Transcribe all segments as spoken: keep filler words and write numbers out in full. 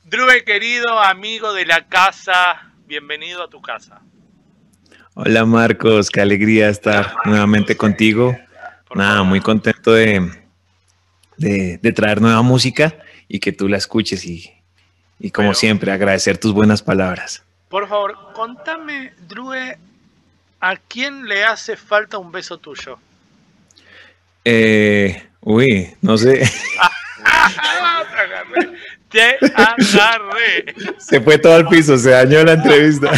Drue, querido amigo de la casa, bienvenido a tu casa. Hola Marcos, qué alegría estar nuevamente contigo. Por Nada, favor. muy contento de, de, de traer nueva música y que tú la escuches y, y como Pero, siempre agradecer tus buenas palabras. por favor, contame, Drue, ¿a quién le hace falta un beso tuyo? Eh, uy, no sé, Te agarré, te agarré. se fue todo al piso, se dañó la entrevista.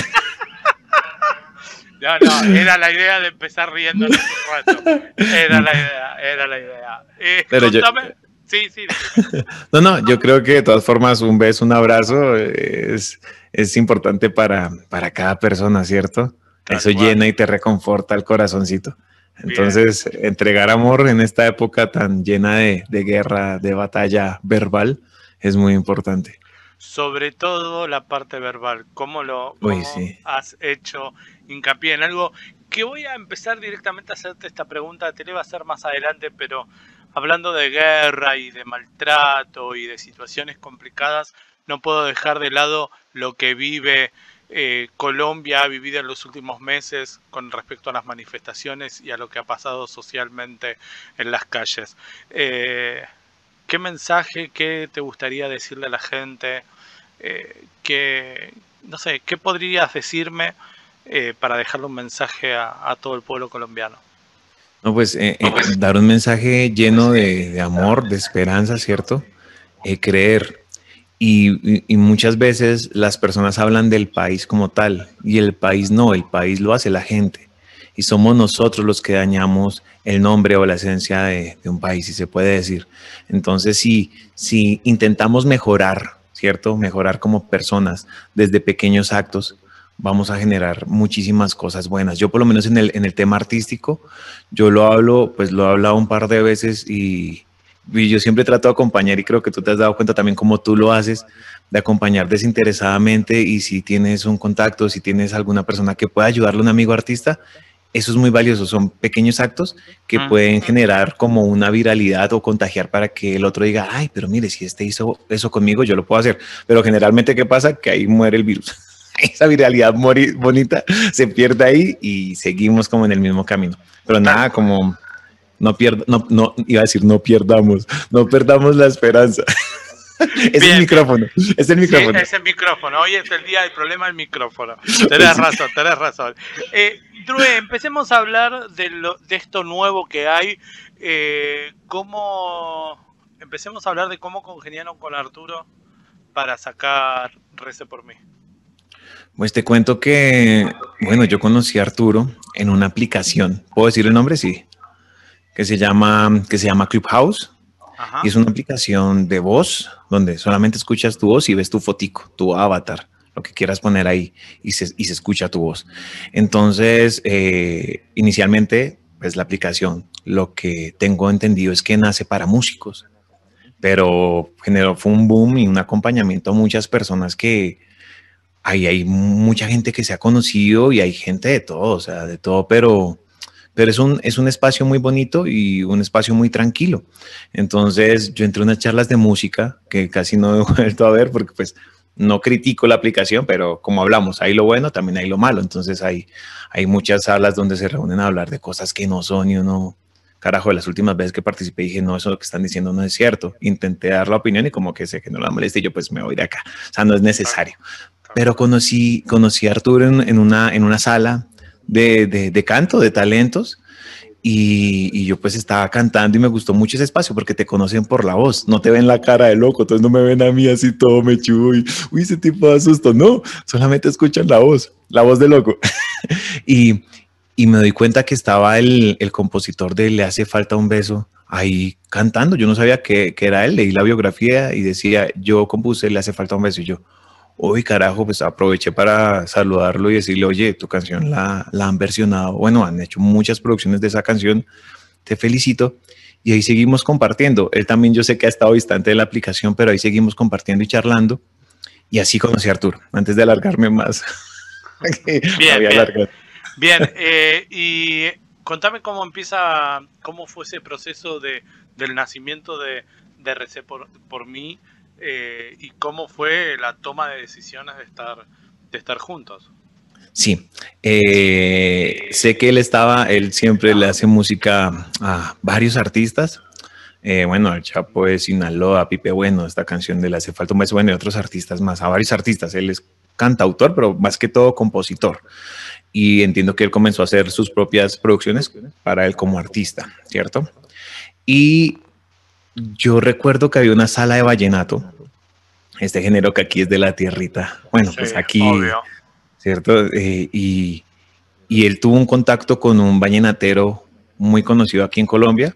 No, no, era la idea de empezar riéndonos un rato. Era la idea, era la idea. Eh, Pero yo, contame. Sí, sí, decime. no, no, yo creo que de todas formas un beso, un abrazo es, es importante para, para cada persona, ¿cierto? Tal Eso cual. llena y te reconforta el corazoncito. Bien. Entonces, entregar amor en esta época tan llena de, de guerra, de batalla verbal, es muy importante. Sobre todo la parte verbal, cómo lo, Uy, cómo sí. has hecho hincapié en algo que voy a empezar directamente a hacerte esta pregunta, te la iba a hacer más adelante, pero hablando de guerra y de maltrato y de situaciones complicadas, no puedo dejar de lado lo que vive eh, Colombia, ha vivido en los últimos meses con respecto a las manifestaciones y a lo que ha pasado socialmente en las calles. Eh, ¿Qué mensaje, qué te gustaría decirle a la gente? Eh, que, no sé, ¿qué podrías decirme eh, para dejarle un mensaje a, a todo el pueblo colombiano? No, pues eh, eh, dar un mensaje lleno de, de amor, de esperanza, ¿cierto? Eh, creer. Y, y, y muchas veces las personas hablan del país como tal, y el país no, el país lo hace la gente. Y somos nosotros los que dañamos el nombre o la esencia de, de un país, si se puede decir. Entonces, si, si intentamos mejorar, ¿cierto? Mejorar como personas desde pequeños actos, vamos a generar muchísimas cosas buenas. Yo por lo menos en el, en el tema artístico, yo lo hablo, pues lo he hablado un par de veces y, y yo siempre trato de acompañar y creo que tú te has dado cuenta también como tú lo haces, de acompañar desinteresadamente y si tienes un contacto, si tienes alguna persona que pueda ayudarle a un amigo artista, eso es muy valioso, son pequeños actos que Mm. pueden generar como una viralidad o contagiar para que el otro diga, ay, pero mire, si este hizo eso conmigo, yo lo puedo hacer. Pero generalmente, ¿qué pasa? Que ahí muere el virus. Esa viralidad bonita se pierde ahí y seguimos como en el mismo camino. Pero Tal nada, cual. como no pierda, no, no, iba a decir no pierdamos, no perdamos la esperanza. Es el Bien, bien. micrófono, es el Sí, micrófono. es el micrófono. Hoy es el día del problema del micrófono. Pues Tenés sí. razón, tenés razón. Eh, Drue, empecemos a hablar de, lo, de esto nuevo que hay. Eh, cómo... Empecemos a hablar de cómo congeniaron con Arturo para sacar Rece por mí. Pues te cuento que, bueno, yo conocí a Arturo en una aplicación, ¿puedo decir el nombre? Sí, que se llama, que se llama Clubhouse y Ajá. es una aplicación de voz donde solamente escuchas tu voz y ves tu fotico, tu avatar, lo que quieras poner ahí y se, y se escucha tu voz. Entonces, eh, inicialmente, pues la aplicación, lo que tengo entendido es que nace para músicos, pero generó fue un boom y un acompañamiento a muchas personas que ahí hay mucha gente que se ha conocido y hay gente de todo, o sea, de todo, pero, pero es, un, es un espacio muy bonito y un espacio muy tranquilo. Entonces yo entré a unas charlas de música que casi no he vuelto a ver porque pues no critico la aplicación, pero como hablamos, hay lo bueno, también hay lo malo. Entonces hay, hay muchas salas donde se reúnen a hablar de cosas que no son y uno... Carajo, las últimas veces que participé dije, no, eso lo que están diciendo no es cierto. Intenté dar la opinión y como que sé que no la moleste y yo pues me voy de acá. O sea, no es necesario. Pero conocí, conocí a Arturo en, en, una, en una sala de, de, de canto, de talentos, y, y, yo pues estaba cantando y me gustó mucho ese espacio porque te conocen por la voz, no te ven la cara de loco, entonces no me ven a mí así todo mechudo y, uy, ese tipo de asusto, no, solamente escuchan la voz, la voz de loco. y, y me doy cuenta que estaba el, el compositor de Le hace falta un beso ahí cantando, yo no sabía que, que era él, leí la biografía y decía, yo compuse Le hace falta un beso y yo, uy, carajo, pues aproveché para saludarlo y decirle, oye, tu canción la, la han versionado, bueno, han hecho muchas producciones de esa canción, te felicito. Y ahí seguimos compartiendo. Él también yo sé que ha estado distante de la aplicación, pero ahí seguimos compartiendo y charlando. Y así conocí a Arturo, antes de alargarme más. Me Bien, había bien. alargado. Bien, eh, y contame cómo empieza, cómo fue ese proceso de, del nacimiento de, de Recé por, por mí. eh, y cómo fue la toma de decisiones de estar, de estar juntos. Sí, eh, sé que él estaba, él siempre le hace música a varios artistas. Eh, bueno, el Chapo de Sinaloa, Pipe Bueno, esta canción de Le hace falta un beso, bueno, y otros artistas más, a varios artistas. Él es cantautor, pero más que todo compositor. Y entiendo que él comenzó a hacer sus propias producciones para él como artista, ¿cierto? Y yo recuerdo que había una sala de vallenato, este género que aquí es de la tierrita. Bueno, Sí, pues aquí, obvio. ¿cierto? Eh, y, y él tuvo un contacto con un vallenatero muy conocido aquí en Colombia,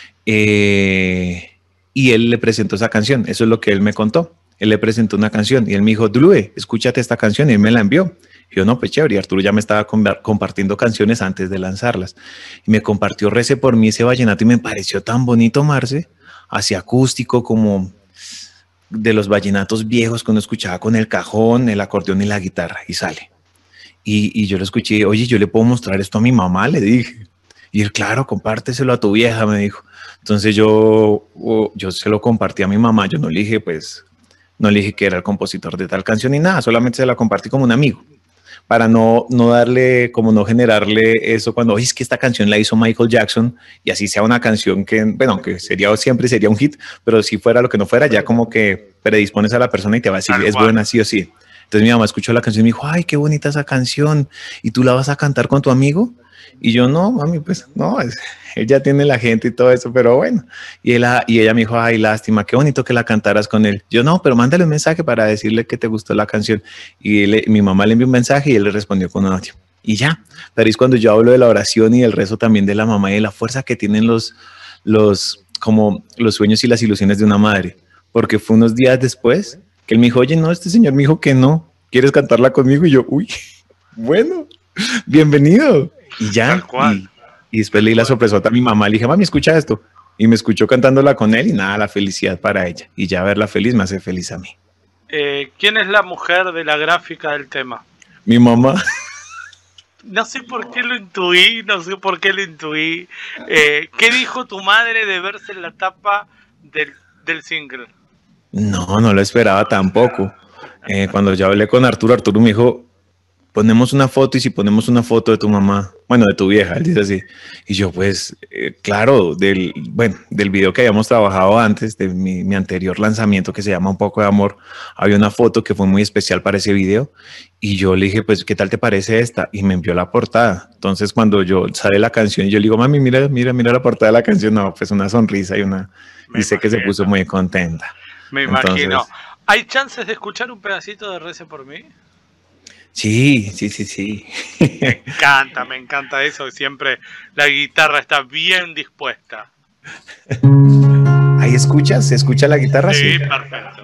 eh, y él le presentó esa canción. Eso es lo que él me contó. Él le presentó una canción y él me dijo, Dulue, escúchate esta canción, y él me la envió. Y yo, no, pues chévere, y Arturo ya me estaba compartiendo canciones antes de lanzarlas. Y me compartió Rece por mí ese vallenato y me pareció tan bonito, Marce, así acústico, como de los vallenatos viejos que uno escuchaba con el cajón, el acordeón y la guitarra, y sale. Y, y yo lo escuché, oye, yo le puedo mostrar esto a mi mamá, le dije. Y él, claro, compárteselo a tu vieja, me dijo. Entonces yo, yo se lo compartí a mi mamá, yo no le dije, pues, no le dije que era el compositor de tal canción ni nada, solamente se la compartí como un amigo, para no, no darle, como no generarle eso cuando, oye, es que esta canción la hizo Michael Jackson, y así sea una canción que, bueno, que sería siempre sería un hit, pero si fuera lo que no fuera, ya como que predispones a la persona y te va a decir, es buena sí o sí. Entonces mi mamá escuchó la canción y me dijo, ay, qué bonita esa canción, ¿y tú la vas a cantar con tu amigo? Y yo, no, mami, pues no, es, él ya tiene la gente y todo eso, pero bueno. Y, él, y ella me dijo, ay, lástima, qué bonito que la cantaras con él. Yo, no, pero mándale un mensaje para decirle que te gustó la canción. Y él, mi mamá le envió un mensaje y él le respondió con un audio. Y ya, pero es cuando yo hablo de la oración y del rezo también de la mamá y de la fuerza que tienen los, los, como los sueños y las ilusiones de una madre. Porque fue unos días después que él me dijo, oye, no, este señor me dijo que no, ¿quieres cantarla conmigo? Y yo, uy, bueno, bienvenido. Y ya, y, y después leí la sorpresota a mi mamá, le dije, mami, escucha esto. Y me escuchó cantándola con él y nada, la felicidad para ella. Y ya verla feliz me hace feliz a mí. Eh, ¿Quién es la mujer de la gráfica del tema? Mi mamá. No sé por qué lo intuí, no sé por qué lo intuí. Eh, ¿Qué dijo tu madre de verse en la tapa del, del single? No, no lo esperaba tampoco. Eh, cuando ya hablé con Arturo, Arturo me dijo, ponemos una foto y si ponemos una foto de tu mamá, bueno, de tu vieja, él dice así. Y yo, pues, eh, claro, del, bueno, del video que habíamos trabajado antes, de mi, mi anterior lanzamiento que se llama Un poco de amor, había una foto que fue muy especial para ese video. Y yo le dije, pues, ¿qué tal te parece esta? Y me envió la portada. Entonces, cuando yo sale la canción, yo le digo, mami, mira, mira, mira la portada de la canción. No, pues una sonrisa y una, me y sé que se puso muy contenta. Me imagino. Entonces, ¿hay chances de escuchar un pedacito de Rece por mí? Sí, sí, sí, sí. Me encanta, me encanta eso. Siempre la guitarra está bien dispuesta. ¿Ahí escuchas? ¿Se escucha la guitarra? Sí, sí, perfecto.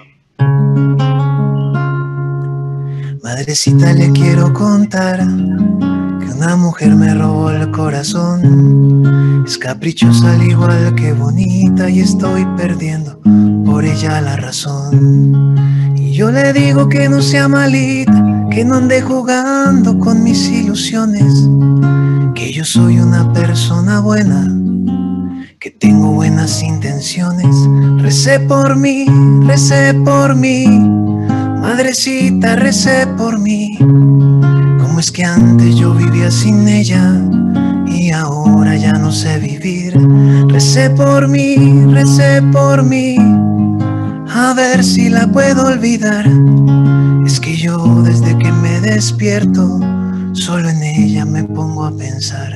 Madrecita, le quiero contar que una mujer me robó el corazón. Es caprichosa al igual que bonita y estoy perdiendo por ella la razón. Y yo le digo que no sea malita, que no ande jugando con mis ilusiones, que yo soy una persona buena, que tengo buenas intenciones. Recé por mí, recé por mí, madrecita, recé por mí. Cómo es que antes yo vivía sin ella y ahora ya no sé vivir. Recé por mí, recé por mí, a ver si la puedo olvidar. Es que yo desde que me despierto solo en ella me pongo a pensar.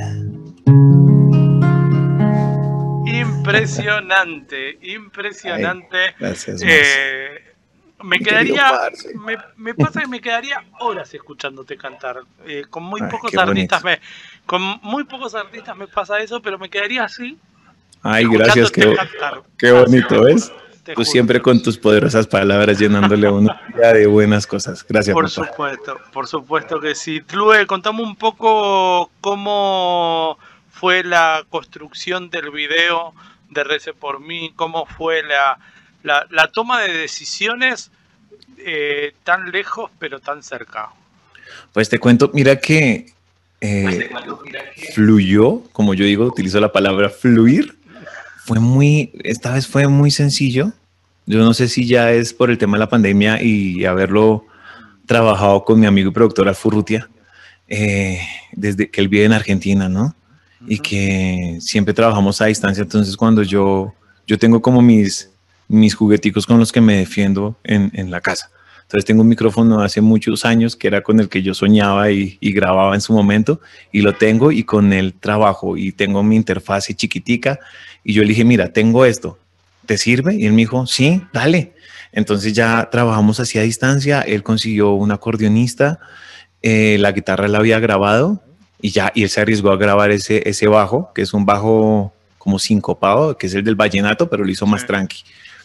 Impresionante, impresionante. Ay, gracias, eh, me quedaría, me, me pasa que me quedaría horas escuchándote cantar. Eh, con muy Ay, pocos artistas me, con muy pocos artistas me pasa eso, pero me quedaría así. Ay, gracias, qué, qué bonito, ¿ves? Tú juro. Siempre con tus poderosas palabras llenándole a uno de buenas cosas. Gracias, por papá. supuesto, por supuesto que sí. Tlue, contame un poco cómo fue la construcción del video de Rece por mí, cómo fue la, la, la toma de decisiones eh, tan lejos pero tan cerca. Pues te cuento, mira que, eh, pues te cuento, mira que fluyó, como yo digo, utilizo la palabra fluir. Fue muy, esta vez fue muy sencillo, Yo no sé si ya es por el tema de la pandemia y haberlo trabajado con mi amigo y productor Alfo Urrutia, eh, desde que él vive en Argentina, ¿no? Y que siempre trabajamos a distancia. Entonces, cuando yo, yo tengo como mis, mis jugueticos con los que me defiendo en, en la casa. Entonces, tengo un micrófono hace muchos años que era con el que yo soñaba y, y grababa en su momento, y lo tengo y con él trabajo. Y tengo mi interfase chiquitica. Y yo le dije, mira, tengo esto, ¿te sirve? Y él me dijo, sí, dale. Entonces, ya trabajamos así a distancia. Él consiguió un acordeonista, eh, la guitarra la había grabado. Y ya, y él se arriesgó a grabar ese, ese bajo, que es un bajo como sincopado, que es el del vallenato, pero lo hizo más Sí. tranqui.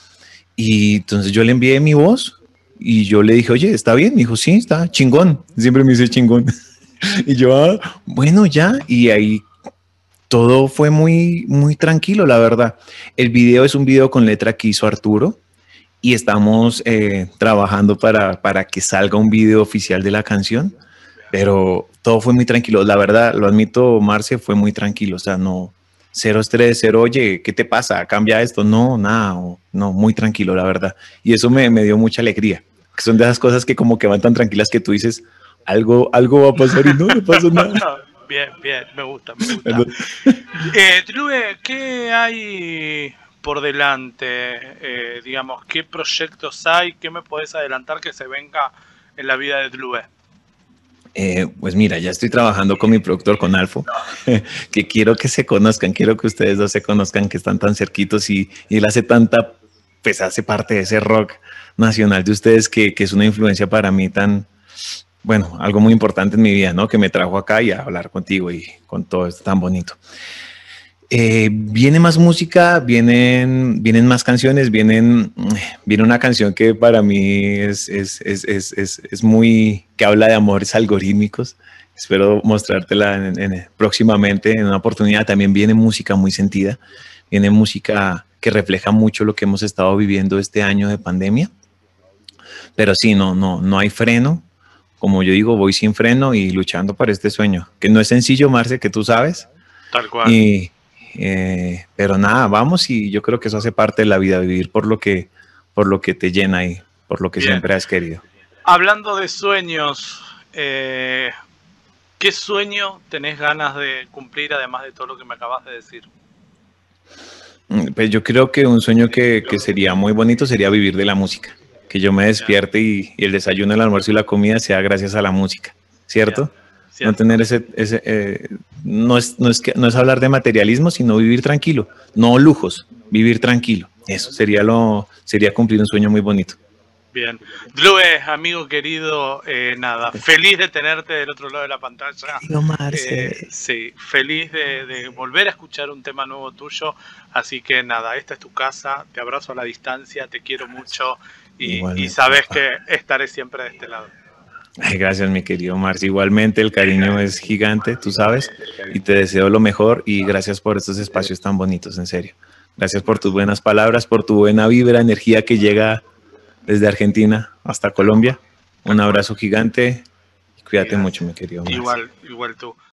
Y entonces yo le envié mi voz y yo le dije, oye, ¿está bien? Me dijo, sí, está chingón. Siempre me dice chingón. Y yo, ah, bueno, ya. Y ahí todo fue muy, muy tranquilo, la verdad. El video es un video con letra que hizo Arturo y estamos eh, trabajando para, para que salga un video oficial de la canción. Pero todo fue muy tranquilo, la verdad, lo admito, Marce, fue muy tranquilo, o sea, no, cero estrés, cero, oye, ¿qué te pasa? Cambia esto, no, nada, o, no, muy tranquilo, la verdad, y eso me, me dio mucha alegría, que son de esas cosas que como que van tan tranquilas que tú dices, algo, algo va a pasar y no, no pasa nada. Bien, bien, me gusta, me gusta. Eh, Tlue, ¿qué hay por delante? Eh, digamos, ¿qué proyectos hay? ¿Qué me podés adelantar que se venga en la vida de Tlue? Eh, pues mira, ya estoy trabajando con mi productor, con Alfo, que quiero que se conozcan, quiero que ustedes dos se conozcan, que están tan cerquitos y, y él hace tanta, pues hace parte de ese rock nacional de ustedes que, que es una influencia para mí tan, bueno, algo muy importante en mi vida, ¿no? Que me trajo acá y a hablar contigo y con todo esto tan bonito. Eh, viene más música, vienen, vienen más canciones, vienen, viene una canción que para mí es, es, es, es, es, es muy, que habla de amores algorítmicos. Espero mostrártela en, en, próximamente, en una oportunidad. También viene música muy sentida, viene música que refleja mucho lo que hemos estado viviendo este año de pandemia. Pero sí, no, no, no hay freno. Como yo digo, voy sin freno y luchando para este sueño, que no es sencillo, Marce, que tú sabes. Tal cual. Y, Eh, pero nada, vamos, y yo creo que eso hace parte de la vida, vivir por lo que, por lo que te llena y por lo que Bien. siempre has querido. Hablando de sueños, eh, ¿qué sueño tenés ganas de cumplir además de todo lo que me acabas de decir? Pues yo creo que un sueño que, que sería muy bonito sería vivir de la música, que yo me despierte y, y el desayuno, el almuerzo y la comida sea gracias a la música, ¿cierto? Bien. Cierto. No tener ese, ese eh, no, es, no, es que, no es hablar de materialismo, sino vivir tranquilo, no lujos, vivir tranquilo. Eso sería lo, sería cumplir un sueño muy bonito. Bien. Tlue, amigo querido, eh, nada, feliz de tenerte del otro lado de la pantalla. Tío Marce. Eh, sí, feliz de, de volver a escuchar un tema nuevo tuyo. Así que nada, esta es tu casa, te abrazo a la distancia, te quiero mucho y, y sabes que estaré siempre de este lado. Ay, gracias, mi querido Marce. Igualmente, el cariño es gigante, tú sabes, y te deseo lo mejor y gracias por estos espacios tan bonitos, en serio. Gracias por tus buenas palabras, por tu buena vibra, energía que llega desde Argentina hasta Colombia. Un abrazo gigante y cuídate mucho, mi querido Marce. Igual, igual tú.